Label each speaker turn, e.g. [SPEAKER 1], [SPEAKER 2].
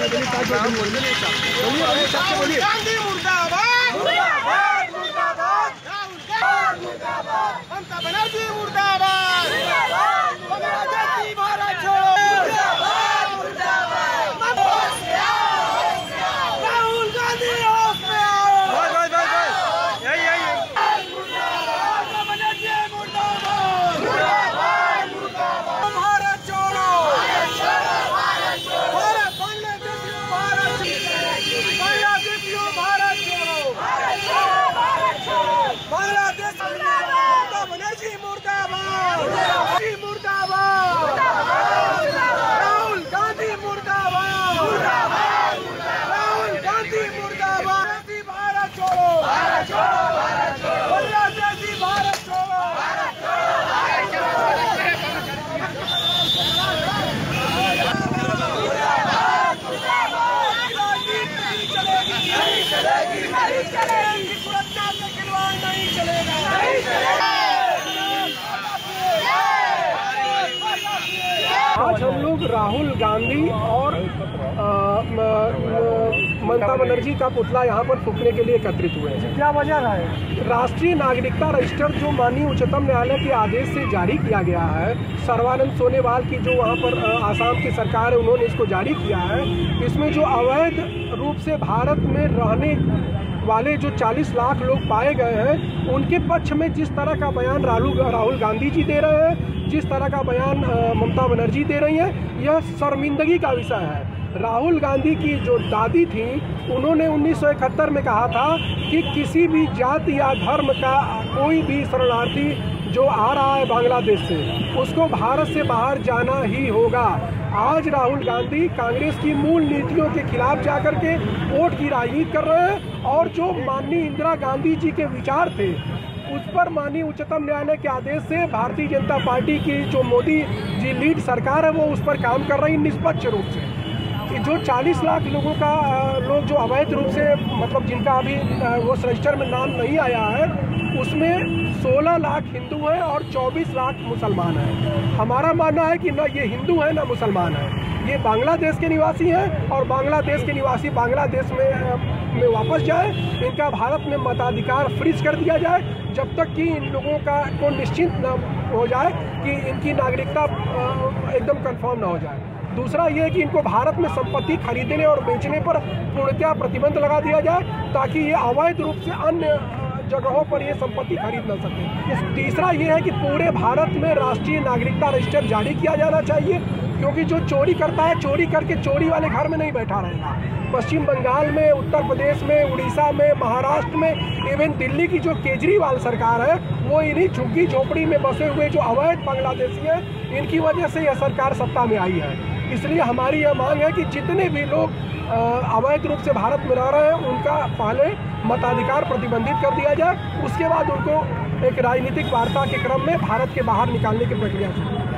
[SPEAKER 1] गांधी मुर्दाबाद, ममता बनर्जी मुर्दाबाद, बांग्लादेशी भारत छोड़ो, राहुल गांधी होश में आओ, ममता बनर्जी मुर्दाबाद, भारत छोड़ो, भारत बांग्लादेशियों भारत छोड़ो, बांग्लादेश ममता बनर्जी मुर्दाबाद, मुर्दाबाद, राहुल गांधी मुर्दाबाद, राहुल गांधी मुर्दाबाद, भारत छोड़ो, बांग्लादेशी भारत छोड़ो, सुरक्षा से खिलवाड़ नहीं चलेगा, आज हम लोग राहुल गांधी और ममता बनर्जी का पुतला यहाँ पर फूंकने के लिए एकत्रित हुए हैं। क्या वजह है? राष्ट्रीय नागरिकता रजिस्टर जो माननीय उच्चतम न्यायालय के आदेश से जारी किया गया है, सर्बानंद सोनोवाल की जो वहाँ पर आसाम की सरकार है उन्होंने इसको जारी किया है। इसमें जो अवैध रूप से भारत में रहने वाले जो 40 लाख लोग पाए गए हैं उनके पक्ष में जिस तरह का बयान राहुल गांधी जी दे रहे हैं, जिस तरह का बयान ममता बनर्जी दे रही हैं, यह शर्मिंदगी का विषय है। राहुल गांधी की जो दादी थी उन्होंने 1971 में कहा था कि किसी भी जाति या धर्म का कोई भी शरणार्थी जो आ रहा है बांग्लादेश से उसको भारत से बाहर जाना ही होगा। आज राहुल गांधी कांग्रेस की मूल नीतियों के खिलाफ जाकर के वोट की राजनीति कर रहे हैं और जो माननीय इंदिरा गांधी जी के विचार थे उस पर माननीय उच्चतम न्यायालय के आदेश से भारतीय जनता पार्टी की जो मोदी जी लीड सरकार है वो उस पर काम कर रही निष्पक्ष रूप से। जो 40 लाख लोगों का लोग जो अवैध रूप से मतलब जिनका अभी वो रजिस्टर में नाम नहीं आया है उसमें 16 लाख हिंदू हैं और 24 लाख मुसलमान हैं। हमारा मानना है कि ना ये हिंदू है ना मुसलमान है, ये बांग्लादेश के निवासी हैं और बांग्लादेश के निवासी बांग्लादेश में वापस जाए। इनका भारत में मताधिकार फ्रीज कर दिया जाए जब तक कि इन लोगों का को निश्चित न हो जाए कि इनकी नागरिकता एकदम कंफर्म ना हो जाए। दूसरा ये है कि इनको भारत में संपत्ति खरीदने और बेचने पर पूर्णतः प्रतिबंध लगा दिया जाए ताकि ये अवैध रूप से अन्य जगहों पर ये संपत्ति खरीद न सके। तीसरा ये है कि पूरे भारत में राष्ट्रीय नागरिकता रजिस्टर जारी किया जाना चाहिए क्योंकि जो चोरी करता है चोरी करके चोरी वाले घर में नहीं बैठा रहेगा। पश्चिम बंगाल में, उत्तर प्रदेश में, उड़ीसा में, महाराष्ट्र में, इवन दिल्ली की जो केजरीवाल सरकार है वो इन्हीं झुग्गी झोपड़ी में बसे हुए जो अवैध बांग्लादेशी हैं इनकी वजह से यह सरकार सत्ता में आई है। इसलिए हमारी यह मांग है कि जितने भी लोग अवैध रूप से भारत में रह रहे हैं उनका पहले मताधिकार प्रतिबंधित कर दिया जाए, उसके बाद उनको एक राजनीतिक वार्ता के क्रम में भारत के बाहर निकालने की प्रक्रिया शुरू।